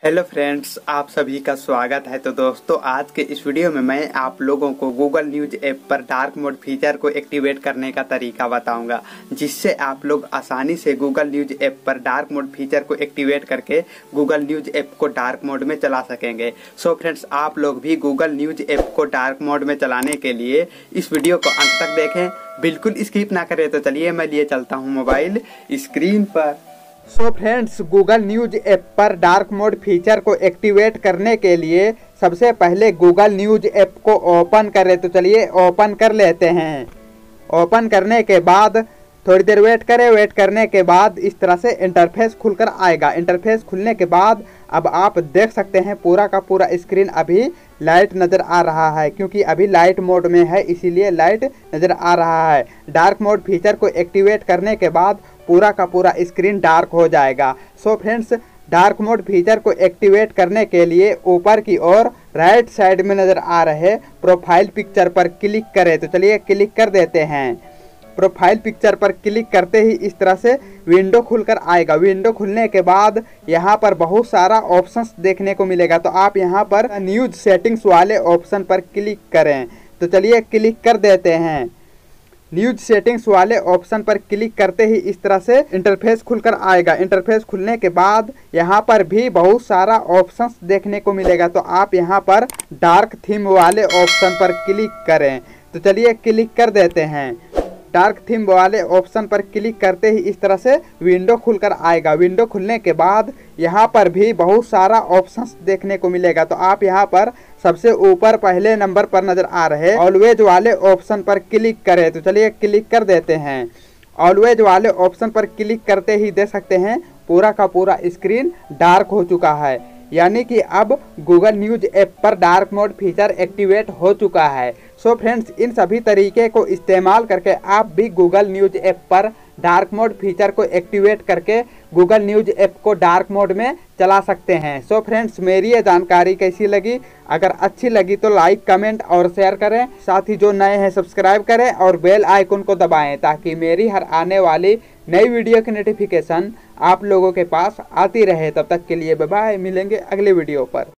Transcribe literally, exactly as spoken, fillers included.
Hello friends, आप सभी का स्वागत है। तो दोस्तों, आज के इस वीडियो में मैं आप लोगों को गूगल न्यूज ऐप पर डार्क मोड फीचर को एक्टिवेट करने का तरीका बताऊंगा, जिससे आप लोग आसानी से गूगल न्यूज ऐप पर डार्क मोड फीचर को एक्टिवेट करके गूगल न्यूज ऐप को डार्क मोड में चला सकेंगे। सो फ्रेंड्स, आप लोग भी गूगल न्यूज ऐप को डार्क मोड में चलाने के लिए इस वीडियो को अंत तक देखें, बिल्कुल स्किप ना करें। तो चलिए मैं लिए चलता हूँ मोबाइल स्क्रीन पर। So friends, Google news app पर डार्क मोड फीचर को एक्टिवेट करने के लिए सबसे पहले गूगल न्यूज ऐप को ओपन करें। तो चलिए ओपन कर लेते हैं। ओपन करने के बाद थोड़ी देर वेट करें। वेट करने के बाद इस तरह से इंटरफेस खुलकर आएगा। इंटरफेस खुलने के बाद अब आप देख सकते हैं पूरा का पूरा स्क्रीन अभी लाइट नज़र आ रहा है, क्योंकि अभी लाइट मोड में है, इसीलिए लाइट नज़र आ रहा है। डार्क मोड फीचर को एक्टिवेट करने के बाद पूरा का पूरा स्क्रीन डार्क हो जाएगा। So friends, dark mode feature को एक्टिवेट करने के लिए ऊपर की ओर राइट साइड में नज़र आ रहे प्रोफाइल पिक्चर पर क्लिक करें। तो चलिए क्लिक कर देते हैं। प्रोफाइल पिक्चर पर क्लिक करते ही इस तरह से विंडो खुलकर आएगा। विंडो खुलने के बाद यहाँ पर बहुत सारा ऑप्शंस देखने को मिलेगा। तो आप यहाँ पर न्यूज सेटिंग्स वाले ऑप्शन पर क्लिक करें। तो चलिए क्लिक कर देते हैं। न्यूज सेटिंग्स वाले ऑप्शन पर क्लिक करते ही इस तरह से इंटरफेस खुलकर आएगा। इंटरफेस खुलने के बाद यहाँ पर भी बहुत सारा ऑप्शंस देखने को मिलेगा। तो आप यहाँ पर डार्क थीम वाले ऑप्शन पर क्लिक करें। तो चलिए क्लिक कर देते हैं। डार्क थीम वाले ऑप्शन पर क्लिक करते ही इस तरह से विंडो खुलकर आएगा। विंडो खुलने के बाद यहाँ पर भी बहुत सारा ऑप्शंस देखने को मिलेगा। तो आप यहाँ पर सबसे ऊपर पहले नंबर पर नजर आ रहे ऑलवेज वाले ऑप्शन पर क्लिक करें। तो चलिए क्लिक कर देते हैं। ऑलवेज वाले ऑप्शन पर क्लिक करते ही देख सकते हैं पूरा का पूरा स्क्रीन डार्क हो चुका है, यानी कि अब गूगल न्यूज ऐप पर डार्क मोड फीचर एक्टिवेट हो चुका है। सो फ्रेंड्स, इन सभी तरीके को इस्तेमाल करके आप भी गूगल न्यूज ऐप पर डार्क मोड फीचर को एक्टिवेट करके गूगल न्यूज ऐप को डार्क मोड में चला सकते हैं। सो फ्रेंड्स, मेरी ये जानकारी कैसी लगी? अगर अच्छी लगी तो लाइक, कमेंट और शेयर करें। साथ ही जो नए हैं सब्सक्राइब करें और बेल आइकन को दबाएं, ताकि मेरी हर आने वाली नई वीडियो की नोटिफिकेशन आप लोगों के पास आती रहे। तब तक के लिए बाय बाय, मिलेंगे अगले वीडियो पर।